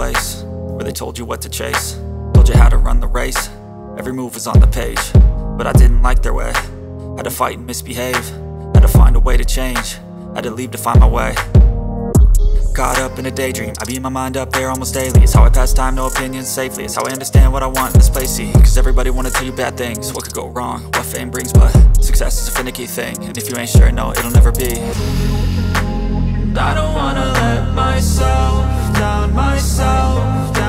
place where they told you what to chase, told you how to run the race. Every move was on the page, but I didn't like their way. Had to fight and misbehave, had to find a way to change, had to leave to find my way. Caught up in a daydream, I beat my mind up there almost daily. It's how I pass time, no opinions safely. It's how I understand what I want in this place, see. Cause everybody wanna tell you bad things, what could go wrong, what fame brings. But success is a finicky thing, and if you ain't sure, no, it'll never be. I don't wanna let myself down,